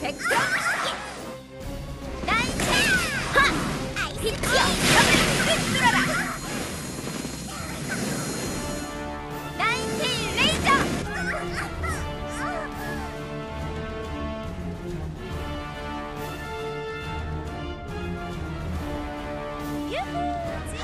백점! 나이스! 하! 빛이여! 너를 뚫어라! 나이스 레이저! 유후!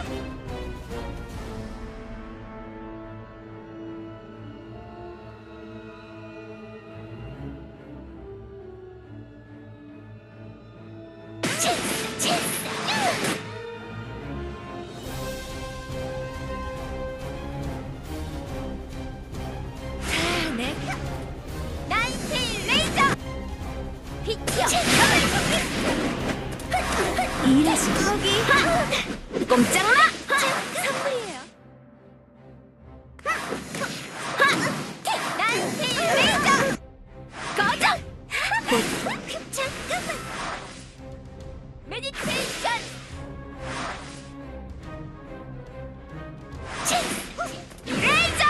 나이스 레이저! 빛이여! 이래서 거기 꼼짝마! 선물이에요. 나이스 레이저! 꺼져! 잠깐만! 메디테이션! 레이저!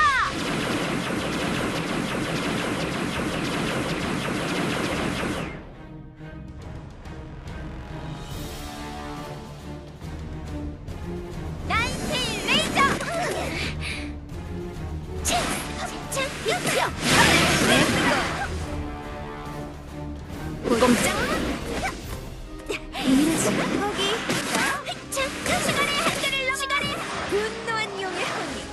나이스 레이저! 빛이여! 꼼짝! 이래서 거기 시간의 한계를 넘어 시간의 분노한 용의 혼이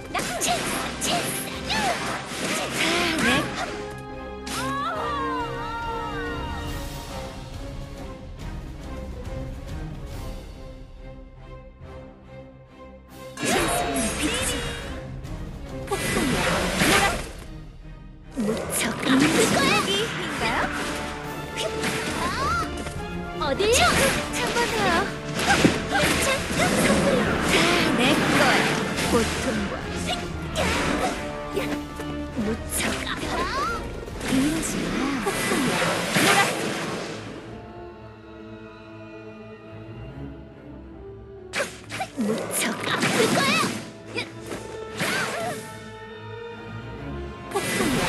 무척 거기인가요? 어디요? 한번더 내 거야. 고통과 무척 이러지 마. 폭풍이야. 무척 아플 거야. 폭풍이야.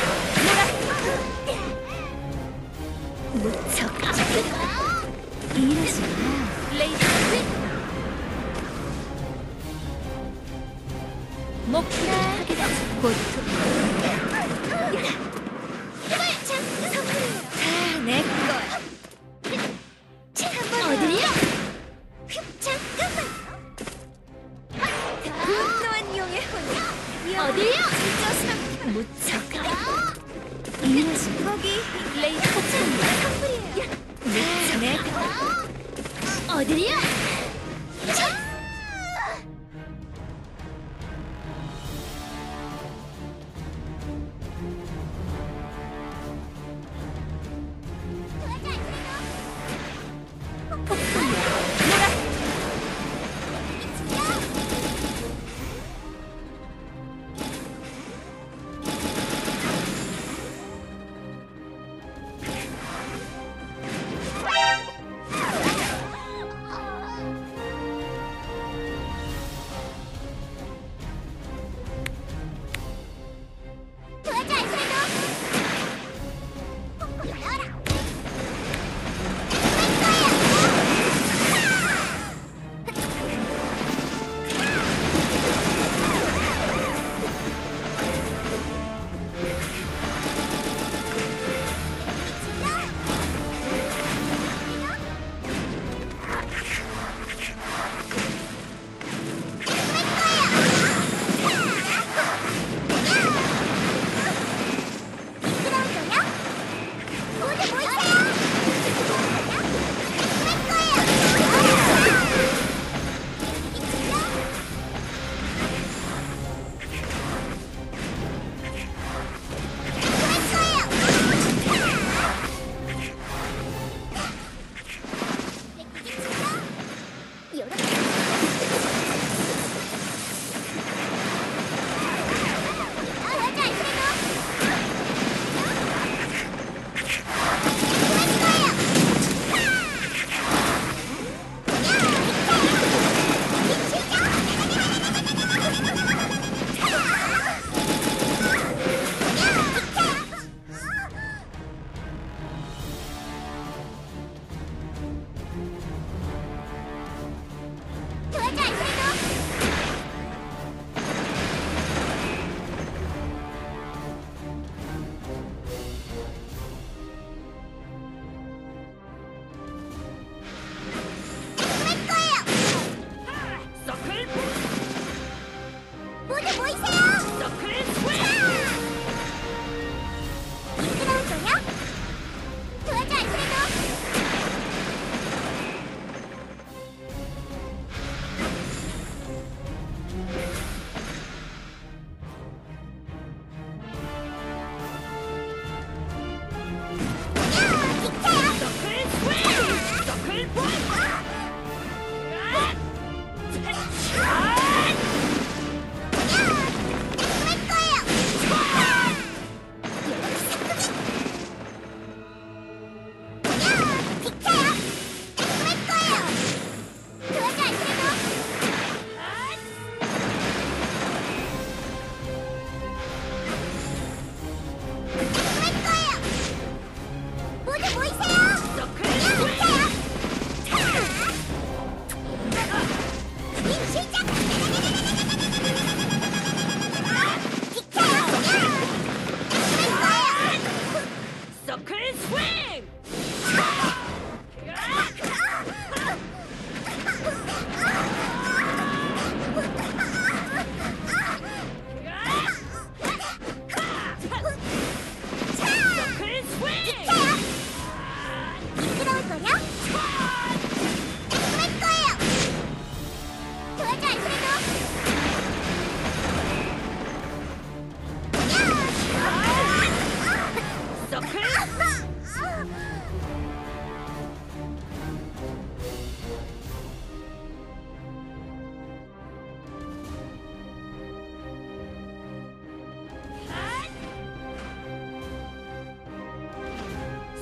무척 아플 거야. 이러지 마. 레이저 목표나 고통 내 거야. 어디요? 잠깐만. 분노한 용의 혼이 어디요? 무척 이러지 거기 레이저 선물이에요. 무척 내 거야. 어디요?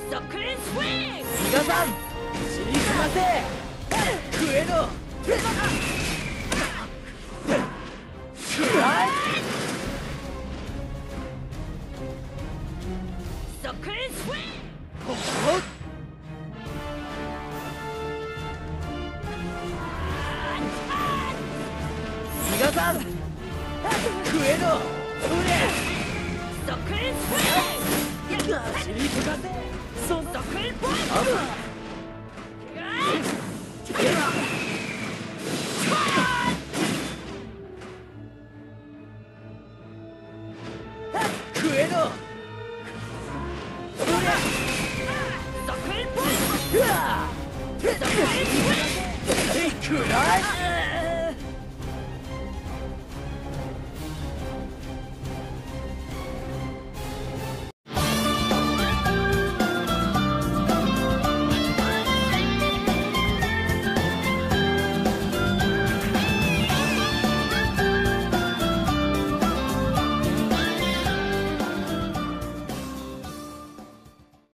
서클 스윙! 皆さん死にすませクエノくらい 서클 스윙! ほっ皆さんクエノそれ 서클 스윙! 死にすませその 서클 포인트! クエノそりゃ 서클 포인트! うわ 서클 스윙! くらい